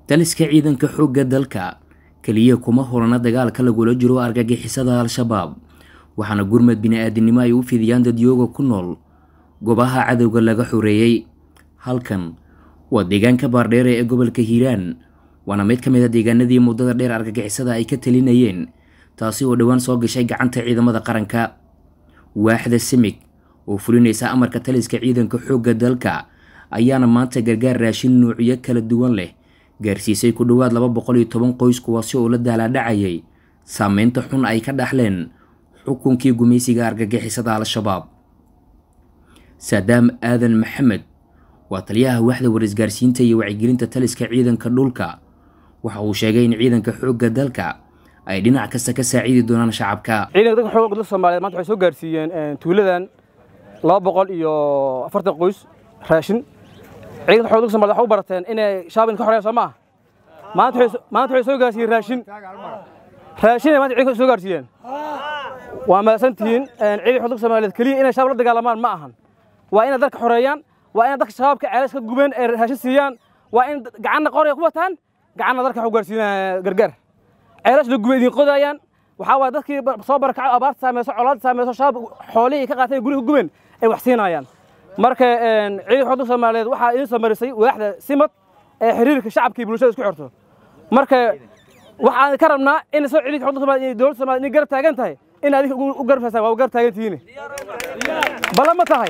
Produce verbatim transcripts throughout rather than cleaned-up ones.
taliska ciidanka xoogga dalka kaliya kuma horana dagaalka lagula jiro argagixisada al-shabaab waxaana gurmad bini'aadanimo ay u fidiyaan dadyooga ku nool goobaha cadowga laga xoreeyay. halkan waa deegaanka baardheere ee gobolka Hiiraan waana mid ka mid ah deegaanadii muddada dheer argagixisada ay ka talinayeen taasi oo dhawaan soo gashay gacanta ciidamada qaranka. waaxda simig oo fulinaysa amarka taliska ciidanka xoogga dalka ayaana maanta gargaar raashin noocyo kala duwan leh gaarsiisay ku dhawaad laba boqol iyo toban qoys kuwaasi oo la daaladhacayay saameynta xun ay ka dhaxleen xukunkii gumaysiga argagixisada al-shabaab. saadaam aadan maxamed waa taliyaha waaxda warisgaarsiinta iyo wacyigelinta taliska ciidanka dhulka waxa uu sheegay in ciidanka xoogga dalka ay dhinac kasta ka saaciidi doonaan shacabka. ciidanka xoogga dalka Soomaaliyeed maanta waxay soo gaarsiiyeen tuuladan laba boqol iyo afartan qoys raashin. ciidanka xoogga dalka Soomaaliyeed waxa u barateen inay shacabka ka xoreeyaan Soomaa. maanta waxay maanta waxay soo gaarsiiyeen raashin raashin maanta ciidanka soo gaarsiiyeen waa maasantiin ciidanka xoogga dalka Soomaaliyeed kaliya inay shacab la dagaalamaan ma ahan waa inay dalka xoreeyaan waa in dadka shacabka ceelas ka gubeen ee raashin siiyaan waa in gacanna qoriga ku wataan gacanna dalka xog gaarsiinayaan gargaar ceelas la gubay idin qodayaan waxa waa dadkii soo barakacay abaarta saameeyso colaad saameeyso shacab xoolihii ka qaateen guriga gubeen ay wax siinayaan. marka ciidanka xogta Soomaaliyeed waxa ay soo marisay waaxda simad ee xiriirka shacabka iyo bulshada isku xirto. marka waxaan ka rabnaa in soo ciidanka xogta Soomaaliyeed iyo dowladda Soomaaliyeed in garab taagan tahay in adiga u garab faasay waa garab taagan tihiin balama tahay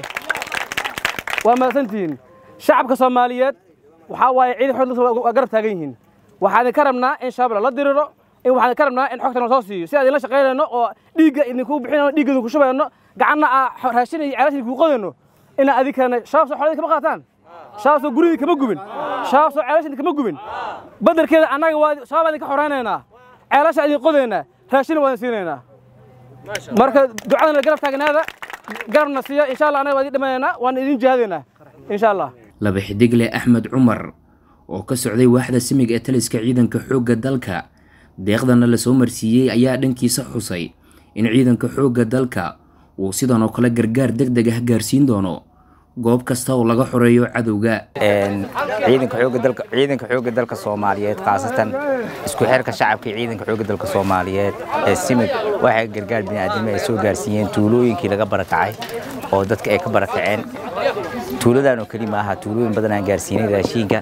waa maasantiin shacabka Soomaaliyeed waxa waaye ciidanka xogta Soomaaliyeed garab taagan yihiin. waxaan ka rabnaa in shabaab la diriro in waxaan ka rabnaa in xogta soo siiyo si aan la shaqeynayno oo dhiiga idinku bixinayno dhiiga idinku shubayno gacanna raashin iyo ceelashin ku qodayno in adikana shabaab soo xolada kama qaataan shabaab soo guriga kama gubin shabaab soo ceelashin kama gubin badarkeeda anaga waa shabaab idin ka xoreynayna ceelasha idin qodayna raashin waan siinayna. marka ducada la garab taagnaada garabna siiyo insha Allah anaga wadi dhameeyna waan idin jihadayna insha Allah. laba xidigle Axmed Cumar oo ka socday waaxda simig ee taliska ciidanka xoogga dalka deeqdana la soo marsiiyay ayaa dhankiisa xusay in ciidanka xoogga dalka uu sidan oo kale gargaar degdeg ah gaarsiin doono goob kasta oo laga xoreeyo cadowga. een ciidanka xoogga dalka ciidanka xoogga dalka Soomaaliyeed qaasatan isku xirka shacabka ciidanka xoogga dalka Soomaaliyeed ee simig waxay gargaar bini'aadanimo ay soo gaarsiiyeen tuulooyinkii laga barakacay oo dadka ay ka barakaceen. tuuladan oo kaliya maaha tuulooyin badan aan gaarsiinay raashinka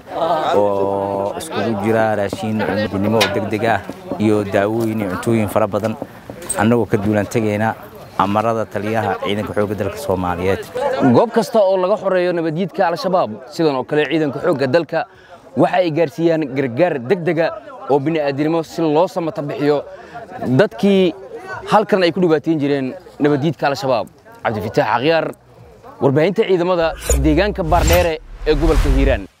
oo isku jira raashin cunadnimo degdeg ah iyo daawooyin iyo cuntooyin fara badan annagoo ka duulan tageena amarada taliyaha ciidanka xoogga dalka Soomaaliyeed. goob kasta oo laga xoreeyo nabadgelyada al-shabaab sidan oo kale ciidanka xoogga dalka waxa ay gaarsiiyaan gargaar degdeg ah oo bini'aadanimo si loo samata bixiyo dadkii halkan ay ku dhibaateen jireen nabadgelyada al-shabaab. Cabdi Fataax Aqyaar warbaahinta ciidamada deegaanka Baardheere ee gobolka Hiiraan.